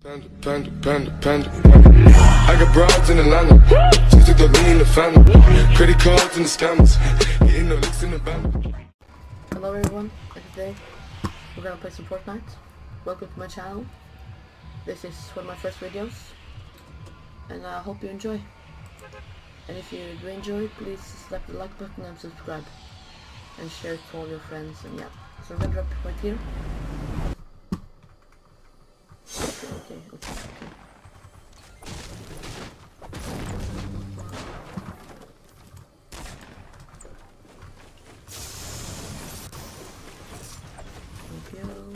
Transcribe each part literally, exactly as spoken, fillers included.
Panda, panda, panda, panda. I got broads in Atlanta. Just took the lean in the family. Credit cards and the scammers. Getting no licks in the band. Hello everyone, and today we're gonna play some Fortnite. Welcome to my channel. This is one of my first videos, and I hope you enjoy. And if you do enjoy, please slap the like button and subscribe. And share it to all your friends, and yeah. So I'm gonna drop it right here. Okay, okay, okay. Thank you.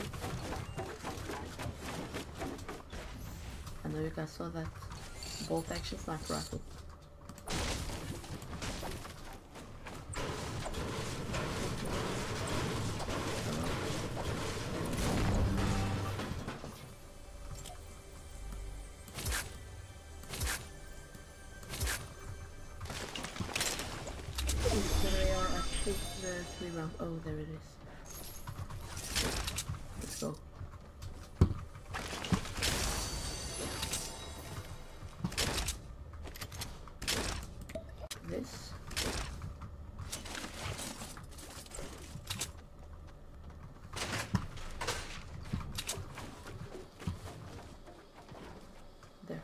I know you guys saw that bolt action sniper rifle. There are actually the three round. Oh, there it is. Let's go. This. There.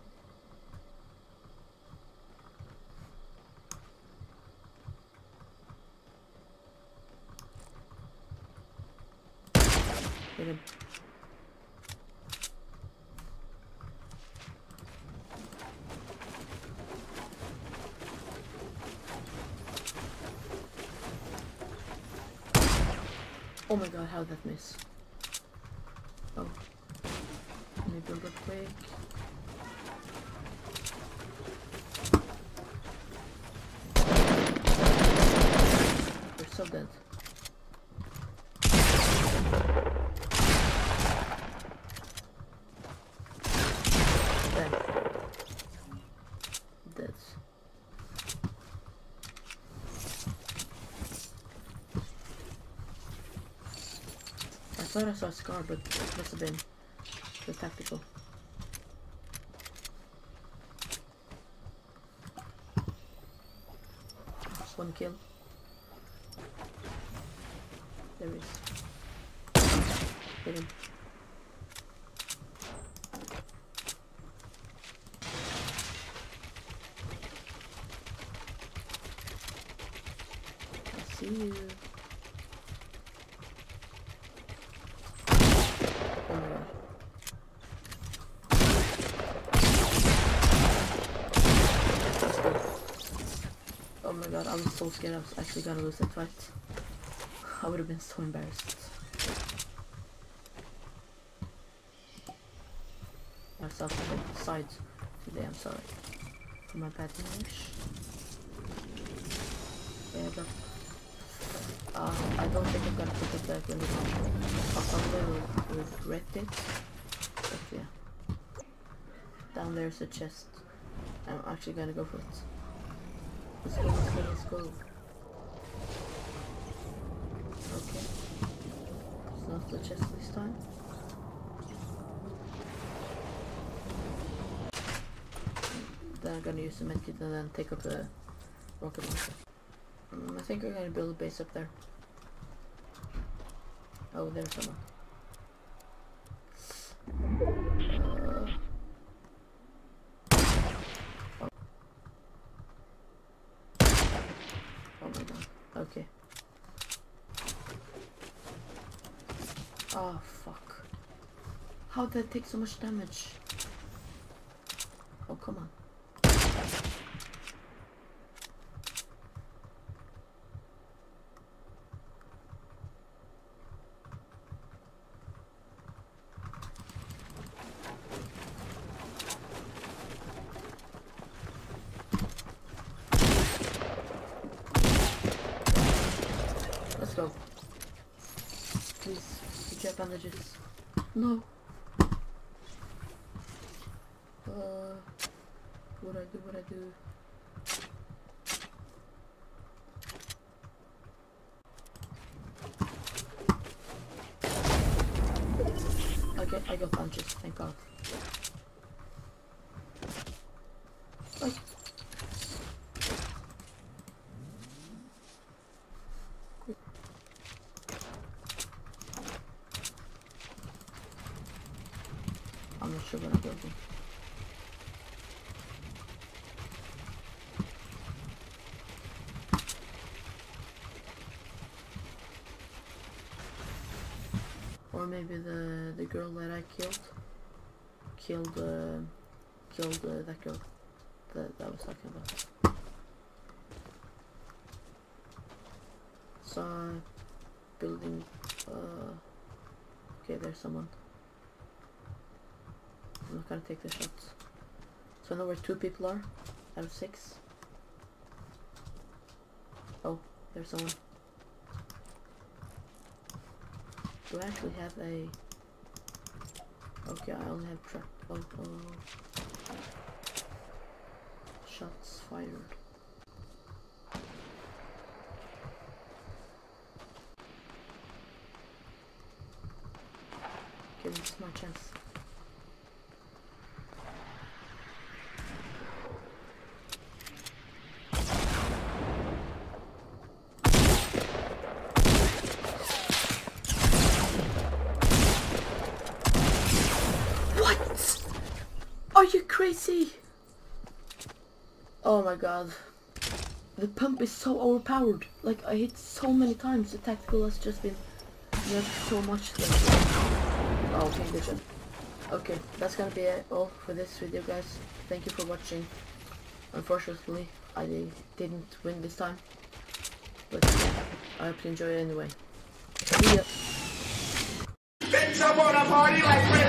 Hit him. Oh my god, how'd that miss? Oh. Let me build up quick. We're so dead. Dead. Dead. I thought I saw a scar, but it must have been the tactical. Just one kill. There he is. Hit him. I see you. Oh my god. Let's go. Oh my god, I was so scared I was actually gonna lose that fight. I would have been so embarrassed. Myself on the side today, I'm sorry for my bad English. Yeah, but uh, I don't think I'm gonna pick up that really much. I'll probably regret it. But yeah. Down there's a chest. I'm actually gonna go for it. Let's go, let's go, let's go. Okay. It's not the chest this time. Then I'm gonna use the medkit and then take up the rocket launcher. Um, I think we're gonna build a base up there. Oh, there's someone. Uh, oh. Oh my god. Okay. Oh fuck. How did that take so much damage? Oh, come on. Let's go. Please, get your bandages. No. Uh, what I do, what I do. Okay, I got punches, thank god. I'm not sure what I'm building. Or maybe the the girl that I killed killed uh, killed uh, that girl that, that I was talking about. So building. Uh, okay, there's someone. I'm not gonna take the shots. So I know where two people are out of six. Oh, there's someone. Do I actually have a... Okay, I only have trap... Oh, oh. Shots fired. Okay, this is my chance. Are you crazy? Oh my god. The pump is so overpowered. Like, I hit so many times. The tactical has just been nerfed so much. That oh, okay, good job. Okay, that's gonna be it all for this video, guys. Thank you for watching. Unfortunately, I didn't win this time. But I hope you enjoy it anyway. See ya. Bitch, I wanna party like